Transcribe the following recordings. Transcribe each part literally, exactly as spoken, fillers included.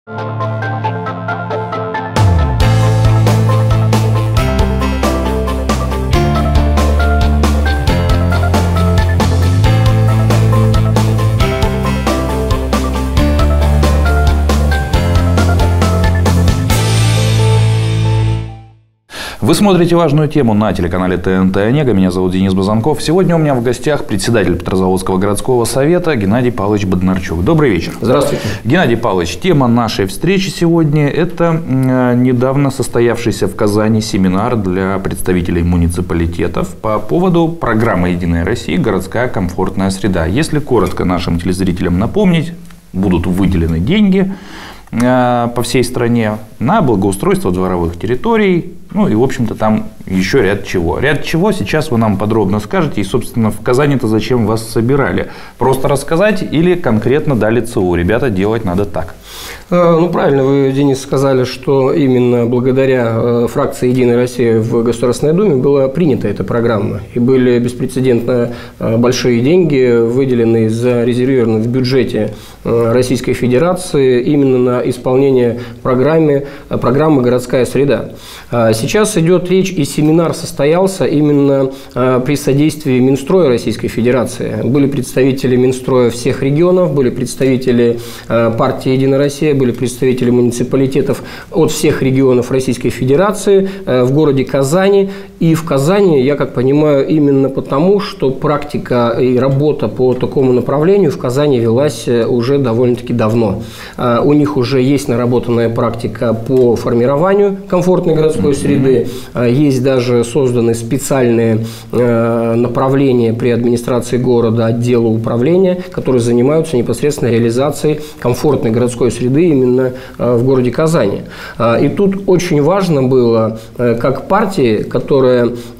Вы смотрите важную тему на телеканале ТНТ Онега. Меня зовут Денис Базанков. Сегодня у меня в гостях председатель Петрозаводского городского совета Геннадий Павлович Боднарчук. Добрый вечер. Здравствуйте. Геннадий Павлович, тема нашей встречи сегодня – это недавно состоявшийся в Казани семинар для представителей муниципалитетов по поводу программы «Единая Россия. Городская комфортная среда». Если коротко нашим телезрителям напомнить, будут выделены деньги по всей стране на благоустройство дворовых территорий. Ну и, в общем-то, там еще ряд чего. Ряд чего сейчас вы нам подробно скажете. И, собственно, в Казани-то зачем вас собирали? Просто рассказать или конкретно дали ЦУ? Ребята, делать надо так. Ну, правильно вы, Денис, сказали, что именно благодаря фракции «Единая Россия» в Государственной Думе была принята эта программа. И были беспрецедентно большие деньги выделены, зарезервированы в бюджете Российской Федерации именно на исполнение программы, программы «Городская среда». Сейчас идет речь, и семинар состоялся именно при содействии Минстроя Российской Федерации. Были представители Минстроя всех регионов, были представители партии «Единая Россия», были представители муниципалитетов от всех регионов Российской Федерации в городе Казани. И в Казани, я как понимаю, именно потому, что практика и работа по такому направлению в Казани велась уже довольно-таки давно. У них уже есть наработанная практика по формированию комфортной городской среды. Есть даже созданы специальные направления при администрации города, отделы управления, которые занимаются непосредственно реализацией комфортной городской среды именно в городе Казани. И тут очень важно было, как партии, которая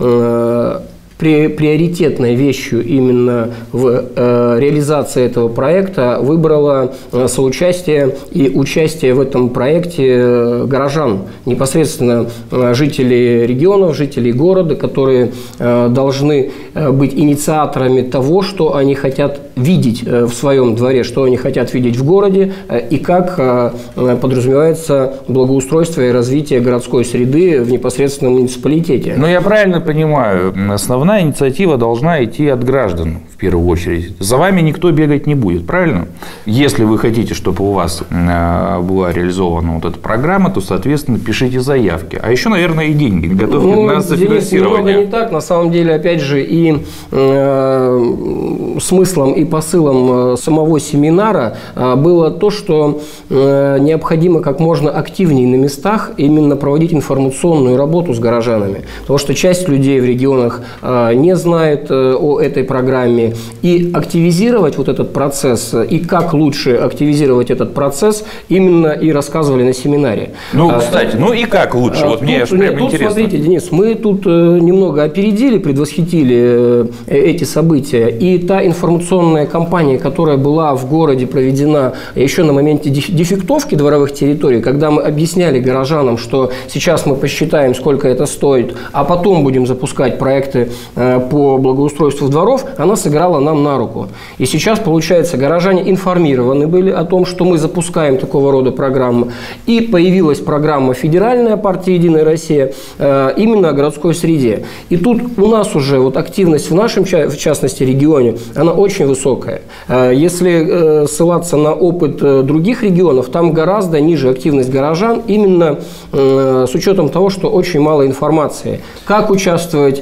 приоритетной вещью именно в э, реализации этого проекта выбрала э, соучастие и участие в этом проекте э, горожан, непосредственно э, жителей регионов, жителей города, которые э, должны э, быть инициаторами того, что они хотят видеть э, в своем дворе, что они хотят видеть в городе э, и как э, подразумевается благоустройство и развитие городской среды в непосредственном муниципалитете. Ну, я правильно понимаю, основная инициатива должна идти от граждан в первую очередь. За вами никто бегать не будет, правильно? Если вы хотите, чтобы у вас была реализована вот эта программа, то, соответственно, пишите заявки. А еще, наверное, и деньги готовьте ну, на софинансирование. Немного не так. На самом деле, опять же, и э, смыслом и посылом самого семинара было то, что э, необходимо как можно активнее на местах именно проводить информационную работу с горожанами. Потому что часть людей в регионах э, не знает э, о этой программе. И активизировать вот этот процесс, и как лучше активизировать этот процесс, именно и рассказывали на семинаре. Ну, кстати, а, ну и как лучше? А, вот тут, мне аж прям тут, интересно. Смотрите, Денис, мы тут э, немного опередили, предвосхитили э, эти события. И та информационная кампания, которая была в городе проведена еще на моменте дефектовки дворовых территорий, когда мы объясняли горожанам, что сейчас мы посчитаем, сколько это стоит, а потом будем запускать проекты э, по благоустройству дворов, она сыграла нам на руку. И сейчас, получается, горожане информированы были о том, что мы запускаем такого рода программы. И появилась программа федеральная партии «Единая Россия» э, именно о городской среде. И тут у нас уже вот активность в нашем, в частности, регионе, она очень высокая. Э, если э, ссылаться на опыт э, других регионов, там гораздо ниже активность горожан, именно э, с учетом того, что очень мало информации. Как участвовать,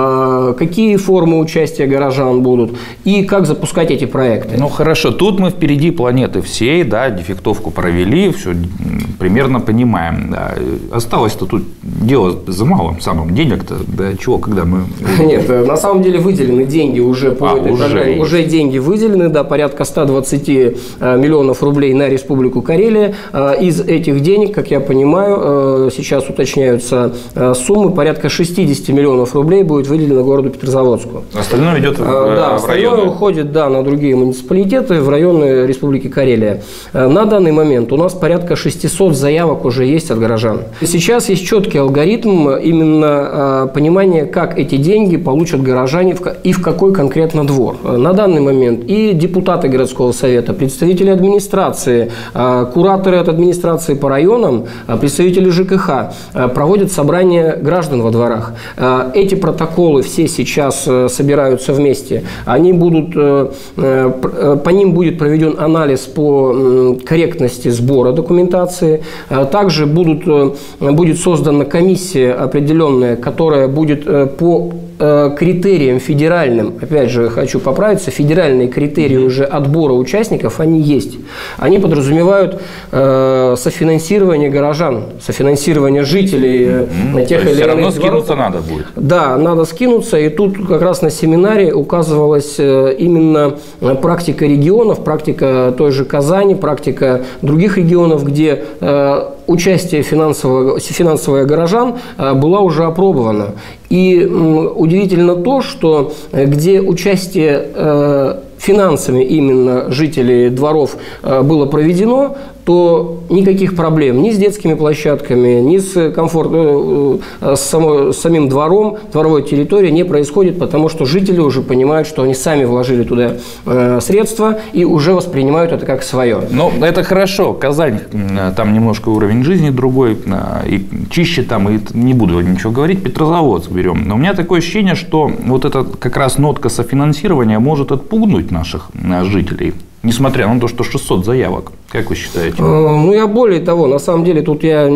э, какие формы участия горожан будут, и как запускать эти проекты. Ну, хорошо, тут мы впереди планеты всей, да, дефектовку провели, все примерно понимаем. Да. Осталось-то тут дело за малым самым денег-то, да, чего, когда мы... Нет, на самом деле выделены деньги уже по а, этой уже программе. Уже деньги выделены, да, порядка ста двадцати миллионов рублей на Республику Карелия. Из этих денег, как я понимаю, сейчас уточняются суммы, порядка шестидесяти миллионов рублей будет выделено городу Петрозаводску. Остальное идет в, да, в районы? Остальное уходит, да, на другие муниципалитеты, в районы Республики Карелия. На данный момент у нас порядка шестисот заявок уже есть от горожан. Сейчас есть четкий алгоритм именно понимания, как эти деньги получат горожане и в какой конкретно двор. На данный момент момент и депутаты городского совета, представители администрации, кураторы от администрации по районам, представители ЖКХ проводят собрания граждан во дворах. Эти протоколы все сейчас собираются вместе. Они будут, по ним будет проведен анализ по корректности сбора документации. Также будут, будет создана комиссия определенная, которая будет по критериям федеральным, опять же, хочу поправиться, федеральные критерии уже отбора участников, они есть. Они подразумевают э, софинансирование горожан, софинансирование жителей mm-hmm. тех или иных. Все равно скинуться надо будет. Да, надо скинуться. И тут как раз на семинаре указывалась именно практика регионов, практика той же Казани, практика других регионов, где э, участие финансового, финансовое горожан была уже опробована. И удивительно то, что где участие финансами именно жителей дворов было проведено, то никаких проблем ни с детскими площадками, ни с комфортом, с, само, с самим двором, дворовой территорией не происходит, потому что жители уже понимают, что они сами вложили туда э, средства и уже воспринимают это как свое. Ну, это хорошо. Казань, там немножко уровень жизни другой, и чище там, и не буду ничего говорить, Петрозаводск берем. Но у меня такое ощущение, что вот эта как раз нотка софинансирования может отпугнуть наших жителей. Несмотря на то, что шестьсот заявок. Как вы считаете? Ну, я более того, на самом деле, тут я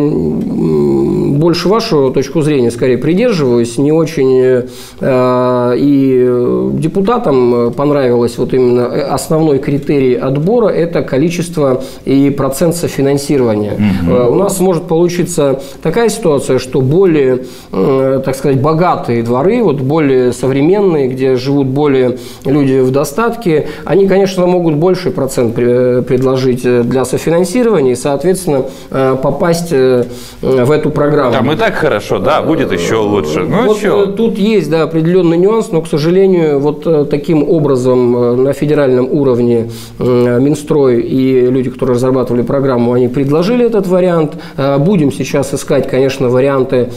больше вашу точку зрения скорее придерживаюсь. Не очень э, и депутатам понравилось вот именно основной критерий отбора – это количество и процент софинансирования. Угу. Э, у нас может получиться такая ситуация, что более, э, так сказать, богатые дворы, вот более современные, где живут более люди в достатке, они, конечно, могут больше процент предложить для софинансирования и, соответственно, попасть в эту программу. Там и так хорошо, да, будет еще лучше. Ну, вот что? Тут есть, да, определенный нюанс, но, к сожалению, вот таким образом на федеральном уровне Минстрой и люди, которые разрабатывали программу, они предложили этот вариант. Будем сейчас искать, конечно, варианты,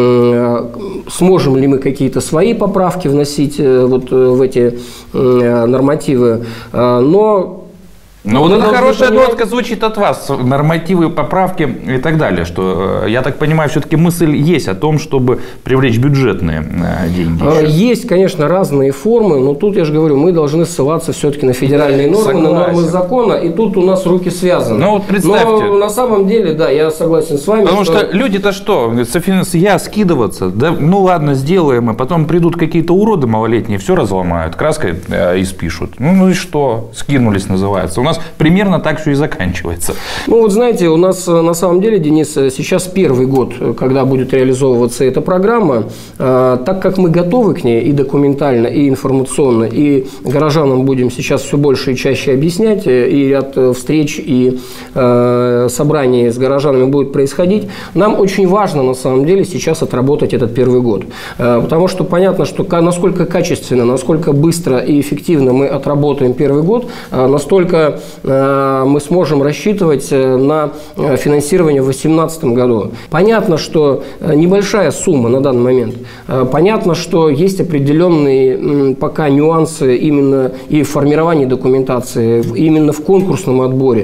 сможем ли мы какие-то свои поправки вносить вот в эти нормативы, но Ну, вот эта хорошая нотка звучит от вас, нормативы, поправки и так далее, что, я так понимаю, все-таки мысль есть о том, чтобы привлечь бюджетные деньги. Еще. Есть, конечно, разные формы, но тут, я же говорю, мы должны ссылаться все-таки на федеральные нормы, согласен. На нормы закона, и тут у нас руки связаны. Ну, вот представьте. Но на самом деле, да, я согласен с вами. Потому что, что люди-то что, я скидываться, да, ну ладно, сделаем, и потом придут какие-то уроды малолетние, все разломают, краской испишут. Ну, ну и что, скинулись, называется. У нас примерно так все и заканчивается. Ну, вот знаете, у нас на самом деле, Денис, сейчас первый год, когда будет реализовываться эта программа. Так как мы готовы к ней и документально, и информационно, и горожанам будем сейчас все больше и чаще объяснять, и ряд встреч, и собраний с горожанами будет происходить, нам очень важно, на самом деле, сейчас отработать этот первый год. Потому что понятно, что насколько качественно, насколько быстро и эффективно мы отработаем первый год, настолько мы сможем рассчитывать на финансирование в две тысячи восемнадцатом году. Понятно, что небольшая сумма на данный момент. Понятно, что есть определенные пока нюансы именно и в формировании документации, именно в конкурсном отборе.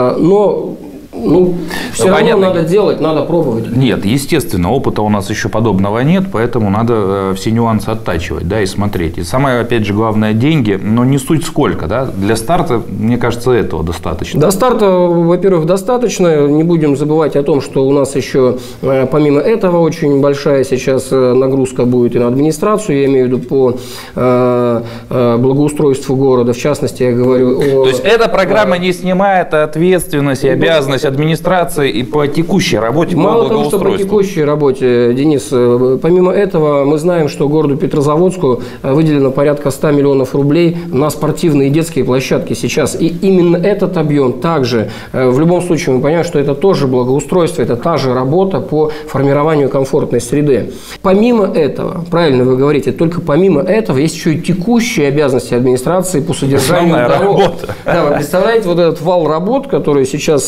Но Ну, все ну, равно понятно. Надо делать, надо пробовать. Нет, естественно, опыта у нас еще подобного нет, поэтому надо все нюансы оттачивать, да, и смотреть. И самое, опять же, главное, деньги, но не суть сколько, да, для старта, мне кажется, этого достаточно. До старта, во-первых, достаточно, не будем забывать о том, что у нас еще, помимо этого, очень большая сейчас нагрузка будет и на администрацию, я имею в виду по благоустройству города, в частности, я говорю о... То есть, эта программа не снимает ответственность и обязанность администрации и по текущей работе по Мало того, что по текущей работе, Денис, помимо этого мы знаем, что городу Петрозаводску выделено порядка ста миллионов рублей на спортивные и детские площадки сейчас. И именно этот объем также, в любом случае мы понимаем, что это тоже благоустройство, это та же работа по формированию комфортной среды. Помимо этого, правильно вы говорите, только помимо этого есть еще и текущие обязанности администрации по содержанию дорог. Да, вы представляете, вот этот вал работ, который сейчас на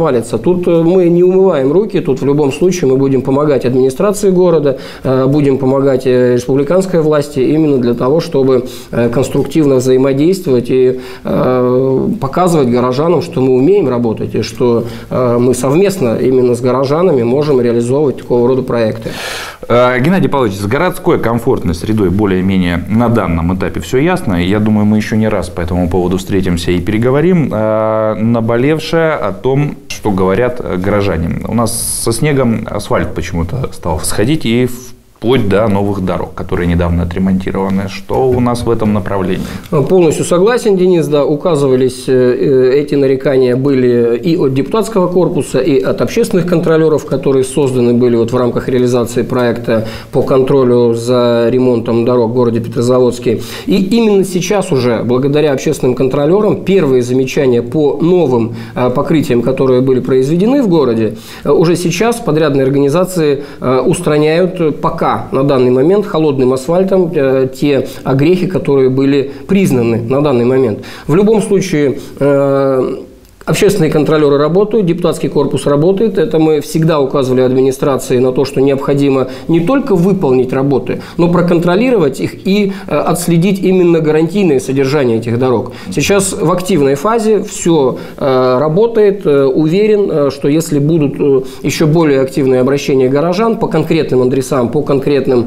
провалится. Тут мы не умываем руки, тут в любом случае мы будем помогать администрации города, будем помогать республиканской власти именно для того, чтобы конструктивно взаимодействовать и показывать горожанам, что мы умеем работать и что мы совместно именно с горожанами можем реализовывать такого рода проекты. Геннадий Павлович, с городской комфортной средой более-менее на данном этапе все ясно. Я думаю, мы еще не раз по этому поводу встретимся и переговорим. Наболевшее о том, что говорят горожане. У нас со снегом асфальт почему-то стал сходить и вплоть до новых дорог, которые недавно отремонтированы. Что у нас в этом направлении? Полностью согласен, Денис. Да, указывались эти нарекания были и от депутатского корпуса, и от общественных контролеров, которые созданы были вот в рамках реализации проекта по контролю за ремонтом дорог в городе Петрозаводске. И именно сейчас уже, благодаря общественным контролерам, первые замечания по новым покрытиям, которые были произведены в городе, уже сейчас подрядные организации устраняют пока на данный момент холодным асфальтом э, те огрехи, которые были признаны на данный момент. В любом случае, э, общественные контролеры работают, депутатский корпус работает. Это мы всегда указывали администрации на то, что необходимо не только выполнить работы, но проконтролировать их и э, отследить именно гарантийное содержание этих дорог. Сейчас в активной фазе все э, работает. Э, уверен, э, что если будут э, еще более активные обращения горожан по конкретным адресам, по конкретным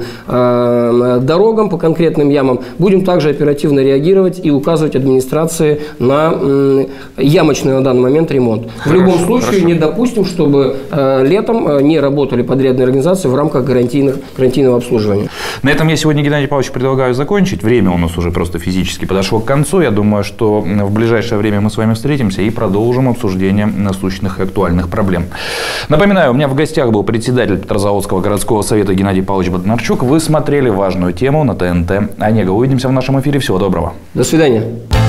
э, дорогам, по конкретным ямам, будем также оперативно реагировать и указывать администрации на э, ямочную на данный момент ремонт. Хорошо, в любом случае хорошо. Не допустим, чтобы э, летом э, не работали подрядные организации в рамках гарантийных, гарантийного обслуживания. На этом я сегодня, Геннадий Павлович, предлагаю закончить. Время у нас уже просто физически подошло к концу. Я думаю, что в ближайшее время мы с вами встретимся и продолжим обсуждение насущных и актуальных проблем. Напоминаю, у меня в гостях был председатель Петрозаводского городского совета Геннадий Павлович Боднарчук. Вы смотрели важную тему на ТНТ Онега. Увидимся в нашем эфире. Всего доброго. До свидания.